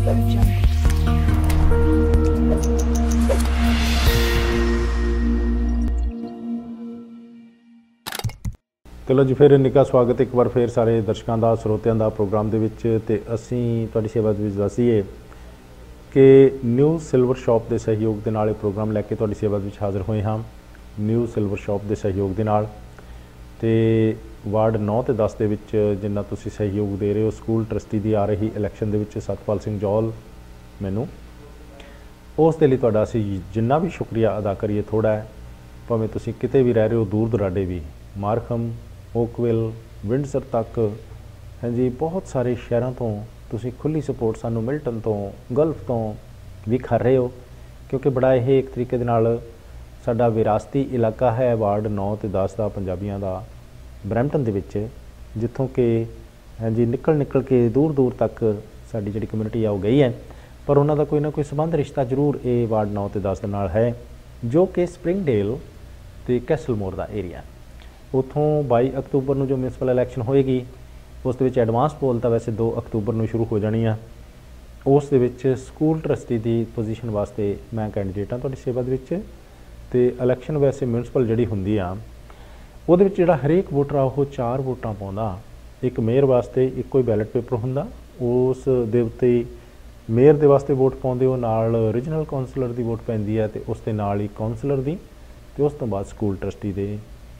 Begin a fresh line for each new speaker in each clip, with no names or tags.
चलो जी, फिर निका स्वागत एक बार फिर सारे दर्शकों का ਸਰੋਤਿਆਂ ਦਾ प्रोग्राम ਦੇ ਵਿੱਚ ਤੇ ਅਸੀਂ ਤੁਹਾਡੀ ਸੇਵਾ ਦੇ ਵਿੱਚ ਦੱਸੀਏ ਕਿ ਨਿਊ ਸਿਲਵਰ ਸ਼ਾਪ ਦੇ ਸਹਿਯੋਗ ਦੇ ਨਾਲ ਇਹ ਪ੍ਰੋਗਰਾਮ ਲੈ ਕੇ ਤੁਹਾਡੀ ਸੇਵਾ ਵਿੱਚ ਹਾਜ਼ਰ ਹੋਏ ਹਾਂ। ਨਿਊ ਸਿਲਵਰ ਸ਼ਾਪ ਦੇ ਸਹਿਯੋਗ ਦੇ ਨਾਲ ਤੇ ਵਾਰਡ 9 ਤੇ 10 ਦੇ ਵਿੱਚ ਜਿੰਨਾ ਤੁਸੀਂ ਸਹਿਯੋਗ ਦੇ ਰਹੇ ਹੋ ਸਕੂਲ ਟਰਸਟੀ ਦੀ ਆ ਰਹੀ ਇਲੈਕਸ਼ਨ ਦੇ ਵਿੱਚ ਸਤਪਾਲ ਸਿੰਘ ਜੌਲ ਮੈਨੂੰ ਉਸ ਦੇ ਲਈ ਤੁਹਾਡਾ ਅਸੀਂ ਜਿੰਨਾ ਵੀ ਸ਼ੁਕਰੀਆ ਅਦਾ ਕਰੀਏ ਥੋੜ੍ਹਾ ਹੈ। ਭਾਵੇਂ ਤੁਸੀਂ ਕਿਤੇ ਵੀ ਰਹਿ ਰਹੇ ਹੋ ਦੂਰ ਦੁਰਾਡੇ ਵੀ ਮਾਰਖਮ ओकविल विंडसर तक हाँ जी बहुत सारे शहरों तो तुसी खुली सपोर्ट सानू मिल्टन तो गल्फ तो भी कर रहे हो क्योंकि बड़ा यह एक तरीके दे नाल साडा विरासती इलाका है वार्ड 9 ते 10 का पंजाबियों का ब्रैम्पटन दे विच जिथों कि हाँ जी निकल के दूर दूर तक साडी जिहड़ी कम्यूनिटी आ गई है पर उन्हों का कोई ना कोई संबंध रिश्ता जरूर ये वार्ड 9 ते 10 दे नाल है जो कि स्प्रिंगडेल ते कैसलमोर का एरिया उतों 22 अक्तूबर को जो म्यूनसिपल इलैक्शन होएगी उस एडवांस पोल तो वैसे 2 अक्तूबर को शुरू हो जानी है। उस स्कूल ट्रस्टी की पोजीशन वास्ते मैं कैंडीडेट हाँ तुहाडी सेवा दे विच ते इलैक्शन वैसे म्यूनसिपल जिहड़ी हुंदी आ उहदे विच जिहड़ा हरेक वोटर आ वो 4 वोटां पाउंदा। एक मेयर वास्ते इक्को ही बैलेट पेपर हुंदा उस दे उत्ते मेयर दे वास्ते वोट पाउंदे हो नाल रीजनल कौंसलर की वोट पैंदी है ते उस दे नाल ही कौंसलर की ते उस तो बाद स्कूल ट्रस्टी दे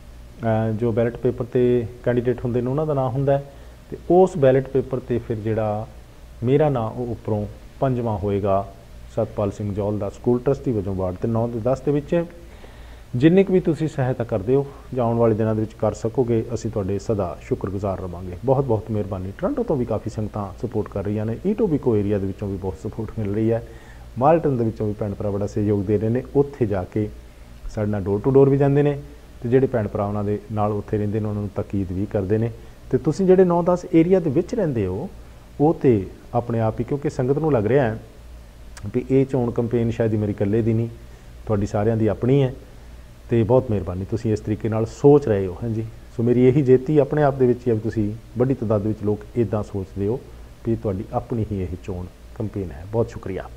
जो बैलेट पेपर ते कैंडीडेट होंदे ने उन्हां दा नाम हुंदा है ते उस बैलेट पेपर ते फिर जिहड़ा मेरा नाम वो उपरों 5वां होएगा सतपाल सिंह जौल दा स्कूल ट्रस्टी वजों वार्ड ते 9 ते 10 दे विच जिन्नी भी तुसीं सहायता करदे हो जां आउण वाले दिनां दे विच कर सकोगे असीं तुहाडे सदा शुक्रगुजार रहांगे। बहुत बहुत मेहरबानी। टोरंटो तो भी काफ़ी संगतां सपोर्ट कर रही ने ईटोबिको एरिया दे विचों भी बहुत सपोर्ट मिल रही है माल्टन दे विचों भी भैण भरा बड़ा सहयोग दे रहे हैं उत्थे जाके साडे नाल डोर टू डोर भी जांदे ने तो जोड़े भैन भरा उन्होंने नाल उत्थे रहिंदे ने उन्होंने तकीद भी करते हैं तो तुसीं जिहड़े 9-10 एरिया दे विच रहिंदे हो वो तो अपने आप ही क्योंकि संगत नूं लग रहा है भी ये चोण कंपेन शायद मेरी इकल्ले दी नहीं तुहाडी सारियां दी अपनी है तो बहुत मेहरबानी तुसीं इस तरीके नाल सोच रहे हो। हाँ जी सो मेरी यही जेती अपने आप दे विच है भी तुसीं वड्डी तादाद विच लोग इदां सोचदे हो भी तुहाडी अपनी ही यह चोण कंपेन है। बहुत शुक्रिया।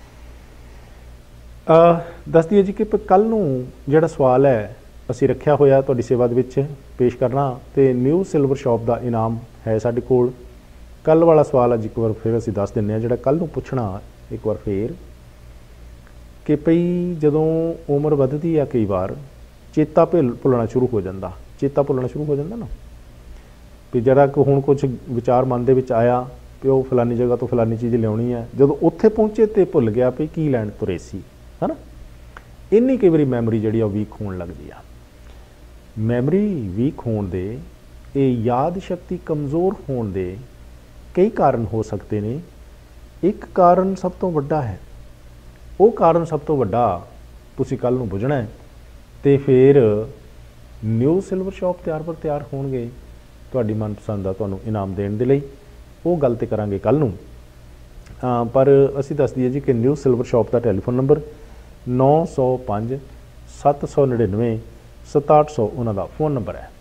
दस दिए जी कि कल नूं जिहड़ा सवाल है ਅਸੀਂ ਰੱਖਿਆ ਹੋਇਆ ਤੁਹਾਡੀ ਸੇਵਾ ਦੇ ਵਿੱਚ ਪੇਸ਼ ਕਰਨਾ ਤੇ ਨਿਊ ਸਿਲਵਰ ਸ਼ਾਪ ਦਾ ਇਨਾਮ ਹੈ ਸਾਡੇ ਕੋਲ। ਕੱਲ ਵਾਲਾ ਸਵਾਲ ਅੱਜ ਇੱਕ ਵਾਰ ਫਿਰ ਅਸੀਂ ਦੱਸ ਦਿੰਨੇ ਆ ਜਿਹੜਾ ਕੱਲ ਨੂੰ ਪੁੱਛਣਾ ਇੱਕ ਵਾਰ ਫੇਰ ਕਿ ਭਈ ਜਦੋਂ ਉਮਰ ਵੱਧਦੀ ਆ ਕਈ ਵਾਰ ਚੇਤਾ ਭੁੱਲਣਾ ਸ਼ੁਰੂ ਹੋ ਜਾਂਦਾ ਨਾ ਵੀ ਜਿਹੜਾ ਕਿ ਹੁਣ ਕੁਝ ਵਿਚਾਰ ਮਨ ਦੇ ਵਿੱਚ ਆਇਆ ਕਿ ਉਹ ਫਲਾਨੀ ਜਗ੍ਹਾ ਤੋਂ ਫਲਾਨੀ ਚੀਜ਼ ਲਿਆਉਣੀ ਹੈ ਜਦੋਂ ਉੱਥੇ ਪਹੁੰਚੇ ਤੇ ਭੁੱਲ ਗਿਆ ਵੀ ਕੀ ਲੈਣ ਤੁਰੇ ਸੀ ਹੈ ਨਾ। ਇੰਨੀ ਕਈ ਵਾਰੀ ਮੈਮਰੀ ਜਿਹੜੀ ਆ ਵੀਕ ਹੋਣ ਲੱਗਦੀ ਆ। मैमरी वीक होने दे ये याद शक्ति कमज़ोर होने दे कई कारण हो सकते हैं। एक कारण सब तो वड्डा है वो कारण सब तो वड्डा तुसीं कल नूं बुझना है तो फिर न्यू सिल्वर शॉप तैयार होणगे तुहाडी मनपसंद दा तुहानूं इनाम देण दे लई वो गल ते करांगे कल नूं। पर असीं दस दईए जी कि न्यू सिल्वर शॉप का टैलीफोन नंबर 905 799 6700 उन्हों का फोन नंबर है।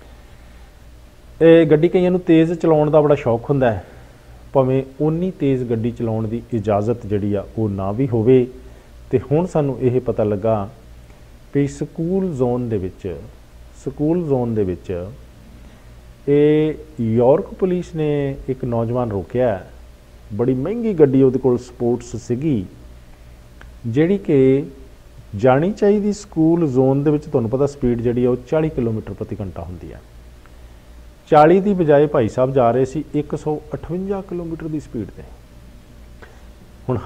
ये गड्डी कईयां नूं तेज़ चलाउण दा बड़ा शौक हुंदा है भावें उन्नी तेज़ गड्डी चलाउण दी इजाज़त जिहड़ी आ वो ना भी होवे ते हुण सानूं ये पता लगा भी स्कूल जोन दे विच ये यॉर्क पुलिस ने एक नौजवान रोकिया बड़ी महंगी गड्डी उहदे कोल स्पोर्ट्स सीगी जिहड़ी कि जानी चाहिए स्कूल जोन दे विच तुहानूं पता स्पीड जिहड़ी आ 40 किलोमीटर प्रति घंटा हुंदी है 40 की बजाय भाई साहब जा रहे सी 158 किलोमीटर की स्पीड ते। हुण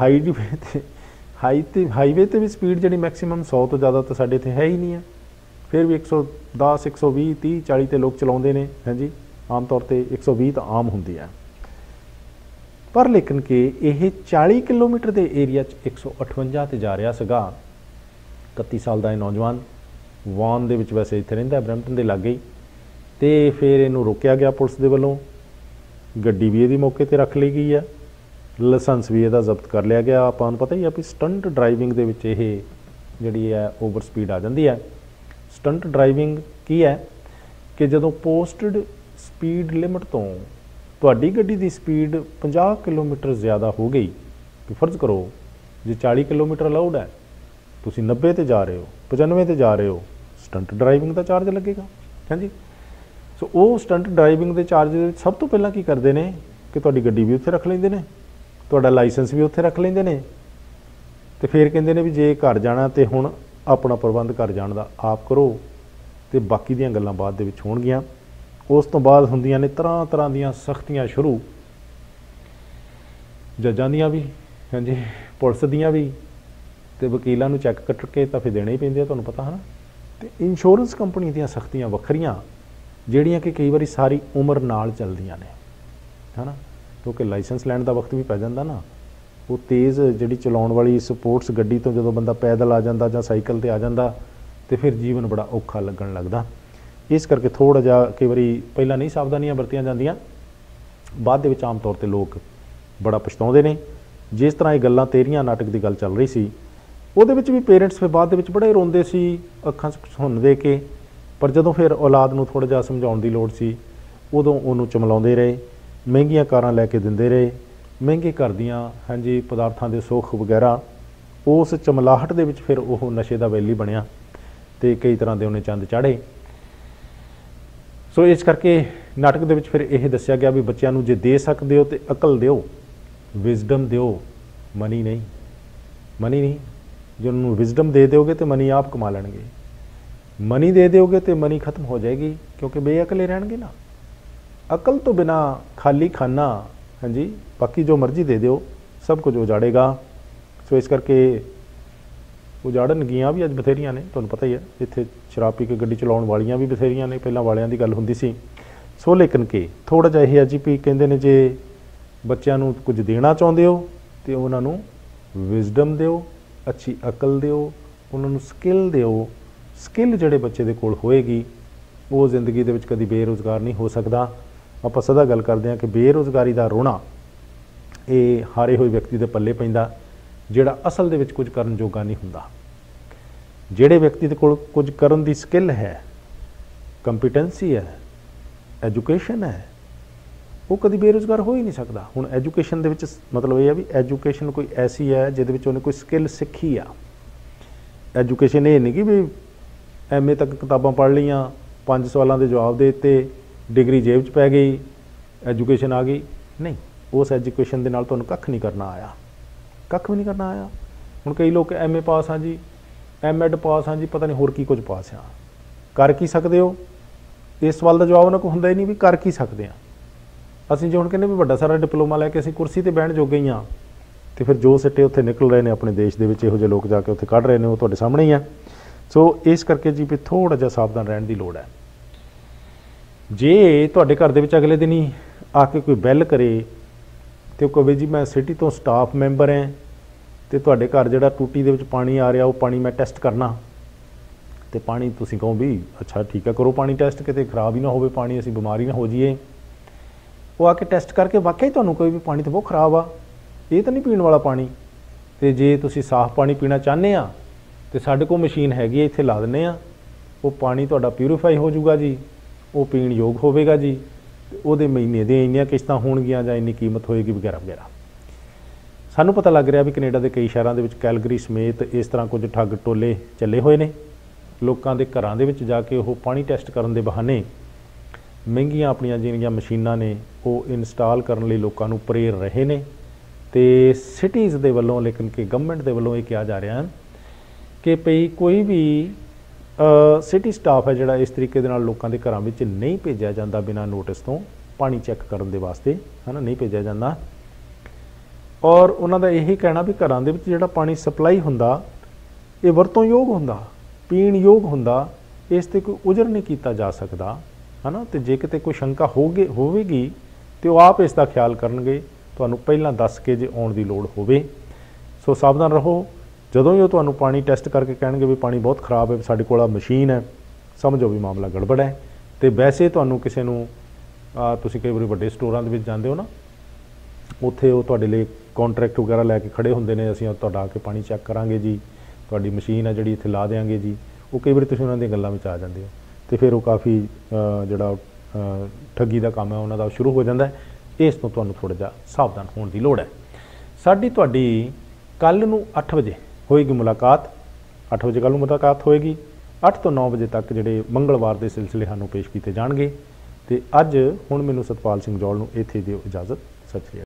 हाईवे ते भी स्पीड जिहड़ी मैक्सीमम 100 तो ज़्यादा तो साडे इत्थे है ही नहीं है फिर भी 110 120 30 40 ते लोग चलाउंदे ने। हाँ जी आम तौर पर 120 तो आम हुंदी है पर लेकिन कि यह 40 किलोमीटर के एरिया 158 ते जा रहा सीगा। 31 साल का नौजवान वान दे विच वैसे इत्थे रहिंदा ब्रैम्पटन दे लागे तो फिर इनू रोकया गया पुलिस दे वल्लों गड्डी भी इहदी मौके ते रख ली गई है लाइसेंस भी इहदा जब्त कर लिया गया। आपां नूं पता ही है भी स्टंट ड्राइविंग दे विच इह जिहड़ी है ओवर स्पीड आ जाती है। स्टंट ड्राइविंग की है कि जदों पोस्टड स्पीड लिमिट तो तुहाडी गड्डी की स्पीड 50 किलोमीटर ज़्यादा हो गई कि फर्ज करो जो 40 किलोमीटर अलाउड है, तुसी 90 ते जा रहे हो, 95 ते जा रहे हो, स्टंट ड्राइविंग का चार्ज लगेगा। हाँ जी। सो वो स्टंट ड्राइविंग के चार्ज सब तो पहला की करते हैं कि तुहाडी गड्डी भी उत्थे रख लेंदे ने, तुहाडा लाइसेंस भी उत्थे रख लेंदे ने, ते फिर कहंदे ने भी जे घर जाना तो हुण अपना प्रबंध घर जाण दा आप करो, तो बाकी दीयां गल्लां बाद दे विच होणगीआं। उस तो बाद हुंदियां ने तरह तरह दीयां सख्तियां शुरू, जजां दीयां भी, हाँ जी, पुलिस दीयां भी, तो वकीलों नूं चैक कट के तो फिर देने ही पैंदे आ, तुहानूं पता है ना। तो इंश्योरेंस कंपनी दीयां सख्तियां वखरियां ਜਿਹੜੀਆਂ कि कई बारी सारी उम्र नाल चलदियां ने, है ना, क्योंकि लाइसेंस लैण दा वक्त भी पै जांदा ना। वो तेज़ जिहड़ी चलाउण वाली स्पोर्ट्स गड्डी तो जदों बंदा पैदल आ जांदा जां साइकिल ते आ जांदा तो फिर जीवन बड़ा औखा लगन लगदा। इस करके थोड़ा जिहा कई बारी पहलां नहीं सावधानियां वरतियां जांदियां, बाद दे विच आम तौर ते लोग बड़ा पछताउंदे ने। जिस तरह ये गल्लां 13 नाटक की गल चल रही सी, ਉਹਦੇ ਵਿੱਚ भी पेरेंट्स फिर बाद दे विच बड़े रोंदे सी अखां 'ਚ सुन दे के, पर जदों फिर औलाद नूं थोड़ा जिहा समझाउण दी लोड़ सी उदों उहनूं चमलाउंदे रहे, महंगियां कारां लैके दिंदे रहे, महंगे घर दियां हाँ जी पदार्थां दे सुख वगैरह। उस चमलाहट दे विच फिर ओह नशे दा वैली बनिया ते कई तरह दे उहने चंद चाढ़े। सो इस करके नाटक दे विच फिर यह दस्सिया गया भी बच्चों नूं जे दे सकदे हो तो अकल दिओ, विजडम दिओ, मनी नहीं। मनी नहीं, जो उन्होंने विजडम दे दोगे तो मनी आप कमा लेंगे, मनी दे दोगे तो मनी खत्म हो जाएगी क्योंकि बेअकले रहणगे ना। अकल तो बिना खाली खाना, हाँ जी, बाकी जो मर्जी दे दो सब कुछ उजाड़ेगा। सो इस करके उजाड़नगियां भी अज बथेरियां ने, तुहानूं पता ही है, इत्थे शराब पी के गड्डी चलाउण वालियां भी बथेरियां ने, पहलां वालियां दी गल हुंदी सी। सो लेकिन के थोड़ा जिहा यह अज भी कहंदे ने जे बच्चों नूं कुछ देना चाहुंदे हो तो उन्हां नूं विजडम दिओ, अच्छी अकल दिओ, उन्होंने स्किल दिओ। स्किल जिहड़े बच्चे दे कोल होएगी वो जिंदगी दे विच कदी बेरोज़गार नहीं हो सकदा। आपां सदा गल करदे हां कि बेरोज़गारी दा रोना ये हारे होए व्यक्ति दे पल्ले पैंदा जिहड़ा असल दे विच कुछ करन जोगा नहीं हुंदा। जिहड़े व्यक्ति दे कोल कुछ करन दी स्किल है, कंपीटेंसी है, एजुकेशन है, वो कभी बेरोज़गार हो ही नहीं सकता। हुण एजुकेशन दे विच मतलब ये है भी एजुकेशन कोई ऐसी है जिहदे विच उहने कोई स्किल सीखी आ। एजुकेशन ये नहीं कि भी MA तक किताबां पढ़ लियां, 5 सवालों के जवाब दे दिते, डिग्री जेब च पै गई, एजुकेशन आ गई, नहीं। उस एजुकेशन दे नाल तुहानूं कख नहीं करना आया, कख भी नहीं करना आया। हुण कई लोग MA पास हाँ जी, MEd पास हाँ जी, पता नहीं होर की कुछ पास आ, कर की सकते हो? इस सवाल का जवाब उन्हां कोल हुंदा ही नहीं भी कर की सकते हैं। ਅਸੀਂ जो हम कहने भी बड़ा सारा डिप्लोमा लैके असीं कुर्सी ते बहण जोगे ही हाँ, तो फिर जो सिੱਟੇ उत्थे निकल रहे हैं अपने देश दे विच, इहो ਜਿਹੇ लोग जाके उत्थे कढ़ रहे हैं, वो तुहाडे सामने ही है। सो इस करके जी भी थोड़ा जिहा सावधान रहण दी लोड़ है। जे तुहाडे घर दे विच अगले दिन ही आके कोई बैल करे तो कहे जी मैं सिटी तो स्टाफ मैंबर हैं तो तुहाडे घर जिहड़ा टूटी दे विच पानी आ रहा वो पानी मैं टैसट करना, तो पानी तुसीं कहो भी अच्छा ठीक है करो पानी टैसट, किते खराब ही ना होवे पानी, असीं बीमार ही ना हो जाइए। वो आके टैसट करके वाकई तुहानूं कोई भी पानी तो बहुत खराब आ, ये तो नहीं पीण वाला पानी, तो जे तुसीं साफ पानी पीना चाहते आ तो साडे कोल मशीन हैगी, इत्थे ला दिंदे आ, वो पानी तुहाडा प्यूरीफाई हो जाऊगा जी, वो पीण योग होवेगा जी, ਉਹਦੇ महीने ਦੀਆਂ ਇੰਨੀਆਂ किश्तां ਹੋਣਗੀਆਂ ਜਾਂ ਇੰਨੀ कीमत होएगी वगैरह वगैरह। सानूं पता लग रहा भी कनेडा के कई शहरों के कैलगरी समेत इस तरह कुछ ठग टोले चले हुए हैं। लोगों के घरों के जाके वो पानी टैसट करने के बहाने महंगियां अपनियां जिहड़ियां मशीनां ने वो इंस्टॉल करने लई लोकां नूं प्रेर रहे ने। ते सिटीज़ दे वल्लों लेकिन कि गवर्नमेंट दे वल्लों ये कहा जा रहा है कि भई कोई भी सिटी स्टाफ है जिहड़ा इस तरीके दे नाल लोकां दे घरां विच नहीं भेजिया जांदा बिना नोटिस तो पानी चैक करन दे वास्ते, है ना, नहीं भेजिया जांदा। और उन्हां दा यही कहना भी घरां दे विच जिहड़ा पानी सप्लाई हुंदा ये वरतों योग हुंदा, पीण योग हुंदा, इस ते कोई उजर नहीं कीता जा सकदा, है ना। तो जे किते कोई शंका होवेगी तो आप इसका ख्याल करनगे, तुहानूं पहलां दस के जे आउण दी लोड़ होवे। सो सावधान रहो, जदों ही तुहानूं पानी टैसट करके कहणगे भी पानी बहुत खराब है, साडे कोल मशीन है, समझो भी मामला गड़बड़ है। तो वैसे तुहानूं किसी नूं तुसीं कई वारी वड्डे स्टोरां दे विच जांदे हो ना, उत्थे वो तुहाडे लई कॉन्ट्रैक्ट वगैरह लैके खड़े हुंदे ने, असीं तुहाडा आके पानी चैक करांगे जी, तुहाडी मशीन है जिहड़ी इत्थे ला देंगे जी। वो कई वारी तुसीं उन्हां दी गल्लां विच आ जांदे हो तो फिर वो काफ़ी जिहड़ा ठगी का काम है उन्हां दा शुरू हो जाता है। इस तो तुहानूं थोड़ा जिहा सावधान होने की लोड़ है। ਸਾਡੀ ਤੁਹਾਡੀ ਕੱਲ੍ਹ ਨੂੰ 8 ਵਜੇ ਹੋਏਗੀ ਮੁਲਾਕਾਤ। 8 ਵਜੇ ਕੱਲ੍ਹ ਨੂੰ ਮੁਲਾਕਾਤ ਹੋਏਗੀ। 8 ਤੋਂ 9 ਵਜੇ ਤੱਕ ਜਿਹੜੇ ਮੰਗਲਵਾਰ ਦੇ ਸਿਲਸਿਲੇ ਸਾਨੂੰ ਪੇਸ਼ ਕੀਤੇ ਜਾਣਗੇ। ਤੇ ਅੱਜ ਹੁਣ ਮੈਨੂੰ ਸਤਪਾਲ ਸਿੰਘ ਜੌਲ ਨੂੰ ਇੱਥੇ ਦਿਓ ਇਜਾਜ਼ਤ। ਸਤਿ ਸ਼੍ਰੀ ਅਕਾਲ।